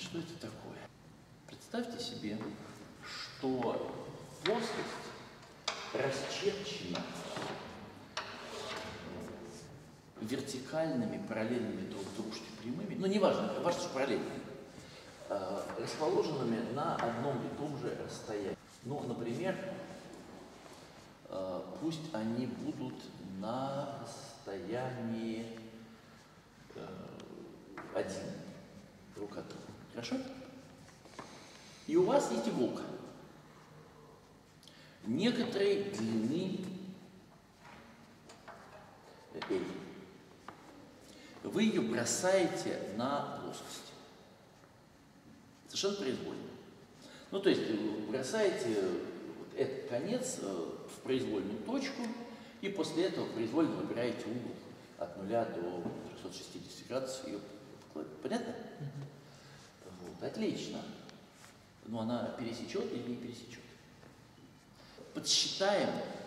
Что это такое? Представьте себе, что плоскость расчерчена вертикальными, параллельными друг дружке прямыми, ну неважно, важно, что параллельными, расположенными на одном и том же расстоянии. Ну, например, пусть они будут на расстоянии 1 друг от друга. Хорошо? И у вас есть иголка некоторой длины L. Вы ее бросаете на плоскость. Совершенно произвольно. Ну, то есть бросаете этот конец в произвольную точку, и после этого произвольно выбираете угол от 0 до 360 градусов. Ее понятно? Вот, отлично. Но она пересечет или не пересечет. Подсчитаем,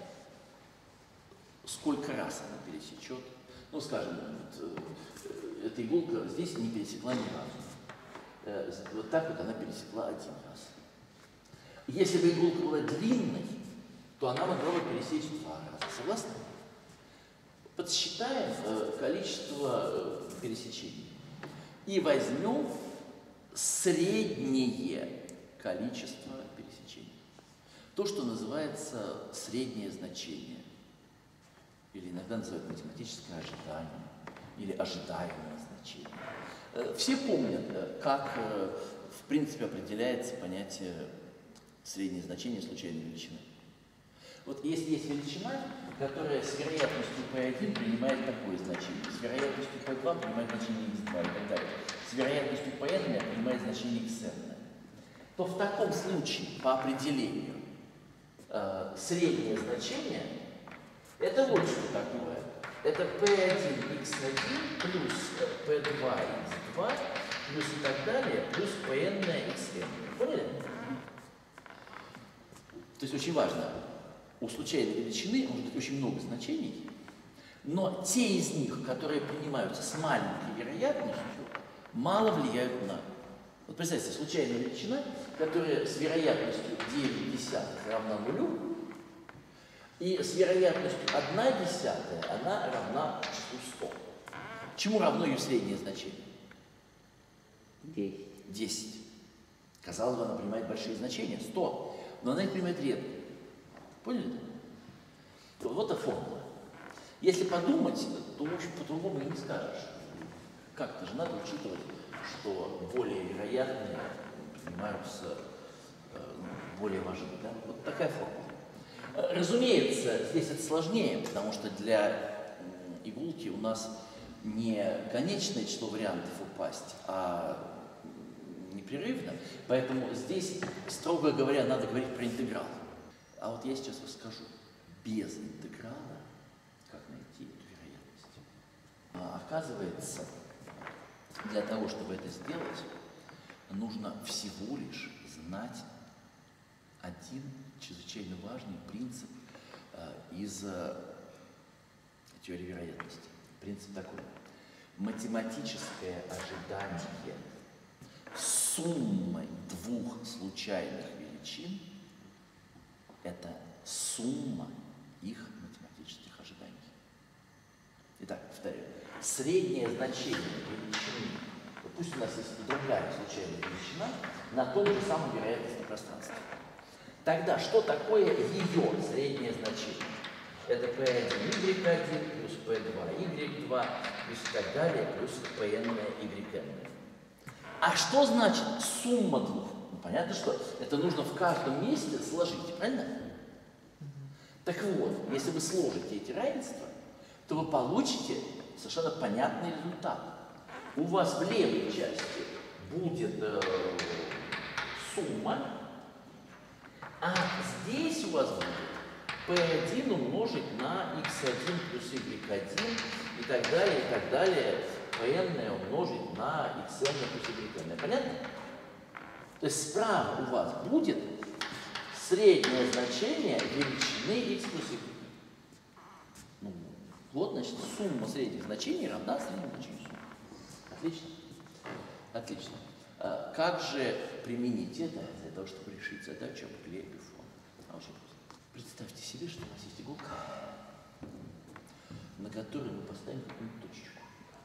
сколько раз она пересечет. Ну, скажем, вот, эта иголка здесь не пересекла ни разу. Вот так вот она пересекла 1 раз. Если бы иголка была длинной, то она могла бы пересечь 2 раза. Согласны? Подсчитаем количество пересечений. И возьмем среднее количество пересечений. То, что называется среднее значение. Или иногда называют математическое ожидание. Или ожидаемое значение. Все помнят, как в принципе определяется понятие среднее значение случайной величины. Вот если есть величина, которая с вероятностью P1 принимает такое значение, с вероятностью P2 принимает значение x2 и так далее, с вероятностью Pn принимает значение xn, то в таком случае, по определению, среднее значение – это вот что такое. Это P1 x1 плюс P2 x2 плюс и так далее, плюс Pn xn. Поняли? То есть очень важно. У случайной величины может быть очень много значений, но те из них, которые принимаются с маленькой вероятностью, мало влияют на. Вот представьте, случайная величина, которая с вероятностью 9/10 равна 0, и с вероятностью 1/10 она равна числу 100. Чему равно ее среднее значение? 10. Казалось бы, она принимает большие значения, 100, но она их принимает редко. Поняли? Вот эта формула. Если подумать, то, в общем, по-другому и не скажешь. Как-то же надо учитывать, что более вероятные принимаются более важны. Да? Вот такая формула. Разумеется, здесь это сложнее, потому что для иголки у нас не конечное число вариантов упасть, а непрерывно. Поэтому здесь, строго говоря, надо говорить про интеграл. А вот я сейчас расскажу без интеграла, как найти эту вероятность. Оказывается, для того, чтобы это сделать, нужно всего лишь знать один чрезвычайно важный принцип из теории вероятности. Принцип такой. Математическое ожидание суммы двух случайных величин – это сумма их математических ожиданий. Итак, повторяю. Среднее значение величины, вот пусть у нас есть другая случайная величина, на том же самом вероятностном пространстве. Тогда что такое ее среднее значение? Это P1 y1 плюс P2 y2 плюс и так далее, плюс Pn yn. А что значит сумма двух? Ну, понятно, что это нужно в каждом месте сложить, правильно? Так вот, если вы сложите эти равенства, то вы получите совершенно понятный результат. У вас в левой части будет сумма, а здесь у вас будет P1 умножить на x1 плюс y1 и так далее, Pn умножить на xn плюс yn. Понятно? То есть справа у вас будет среднее значение величины x плюс y. Ну, вот, значит, сумма средних значений равна среднему значению суммы. Отлично? Отлично. Как же применить это для того, чтобы решить задачу об угле Бифона? Очень просто. Представьте себе, что у нас есть иголка, на которой мы поставим какую-нибудь точечку.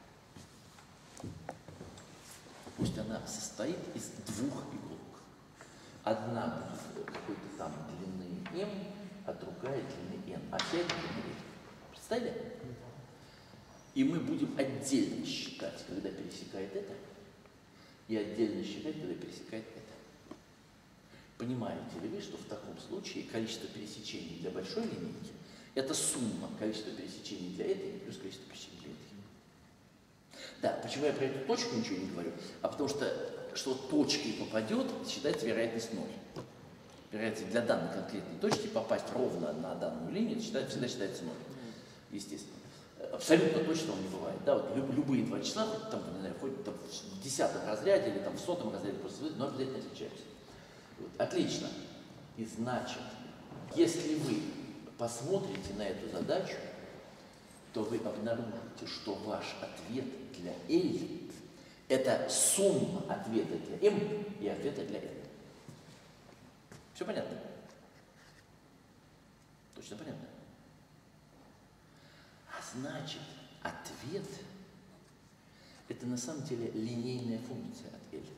Пусть она состоит из двух иголок. Одна будет какой-то там длины m, а другая длины n. А вся эта длина n. Представили? И мы будем отдельно считать, когда пересекает это, и отдельно считать, когда пересекает это. Понимаете ли вы, что в таком случае количество пересечений для большой линейки – это сумма количества пересечений для этой плюс количество пересечений для этой. Да, почему я про эту точку ничего не говорю? А потому что точкой попадет, считается вероятность 0. Вероятность для данной конкретной точки попасть ровно на данную линию всегда считается 0. Естественно. Абсолютно точного не бывает. Да, вот любые два числа, там, не знаю, хоть там, в 10-м разряде или там, в 100-м разряде, просто, но обязательно отличаются. Вот, отлично. И значит, если вы посмотрите на эту задачу, то вы обнаружите, что ваш ответ для L – это сумма ответа для M и ответа для N. Все понятно? Точно понятно? А значит, ответ – это на самом деле линейная функция от L.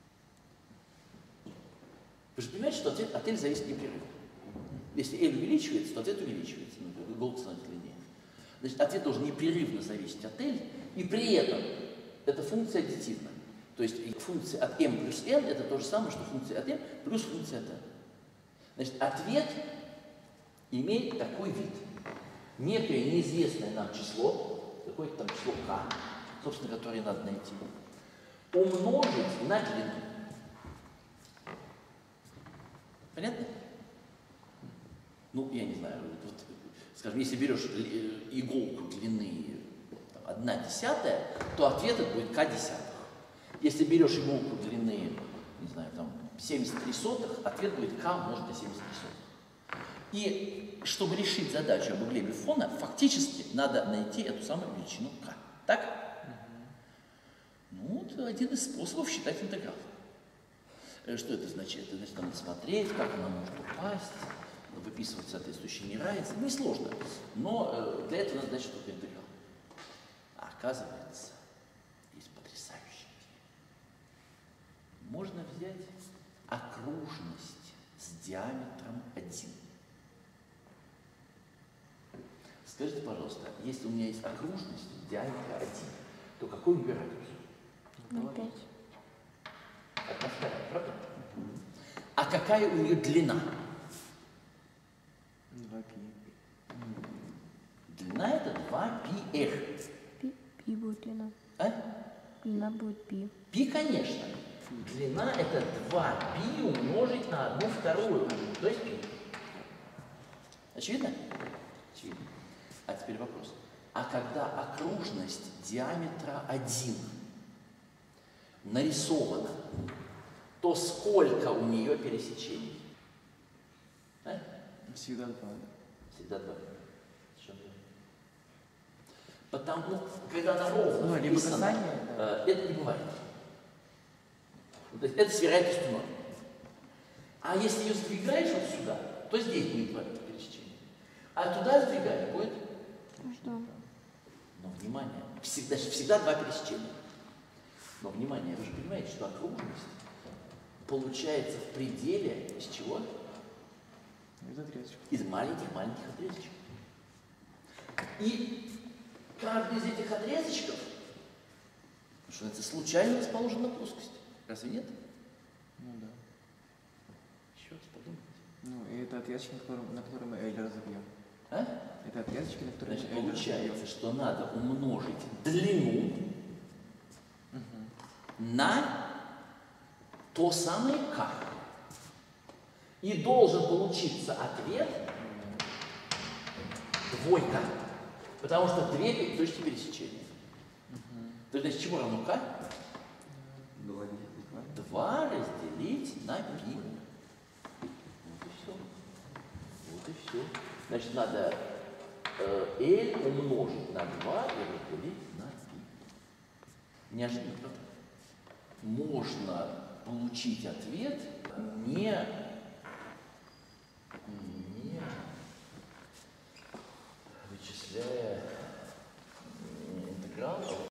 Вы же понимаете, что ответ от L зависит непрерывно. Если L увеличивается, то ответ увеличивается, иголка становится длиннее. Значит, ответ должен непрерывно зависеть от L, и при этом эта функция аддитивна. То есть функция от m плюс n – это то же самое, что функция от m плюс функция от n. Значит, ответ имеет такой вид. Некое неизвестное нам число, какое-то там число k, собственно, которое надо найти, умножить на длину. Понятно? Ну, я не знаю, вот, скажем, если берешь иголку длины 1/10, то ответ будет k10. Если берешь иголку длины, не знаю, там 73, ответ будет k умножить на 73. И чтобы решить задачу об угле Бифона, фактически надо найти эту самую величину k. Так? Ну, это один из способов считать интеграл. Что это значит? Это значит, надо смотреть, как она может упасть, выписывать соответствующие неравенства. Несложно, но для этого надо знать, что такое интеграл. А оказывается, есть потрясающая идея. Можно взять окружность с диаметром 1. Скажите, пожалуйста, если у меня есть окружность диаметра 1, то какой у нее радиус? 5. Атмосфера, правда? А какая у нее длина? 2π. Длина это 2πr. Пи будет длина. А? Длина будет пи. Пи, конечно. Длина это 2π умножить на 1/2, то есть пи. Очевидно? Очевидно. А теперь вопрос. А когда окружность диаметра 1 нарисована, то сколько у нее пересечений? А? Всегда 2. Всегда 2. Потому, когда она ровно либо вписана, касание, да. это не бывает. То есть это с вероятностью 0. А если ее сдвигаешь вот сюда, то здесь будет 2 пересечения. А туда сдвигаешь, будет? Что? Но внимание, всегда 2 пересечения. Но внимание, вы же понимаете, что окружность получается в пределе из чего? Из отрезочек. Из маленьких-маленьких отрезочек. И каждый из этих отрезочков, что это случайно расположен на плоскости. Разве нет? Ну да. Еще раз подумайте. Ну, и это отрезочки, на которые мы L разобьем. А? Это отрезочки, на которые Значит, мы L получается, что надо умножить длину на то самое k. И должен получиться ответ двойка, потому что две точки пересечения. То есть, чему равно k? 2 разделить на π. Вот и все. Вот и все. Значит, надо L умножить на 2 и разделить на π. Неожиданно, правда? можно получить ответ, не вычисляя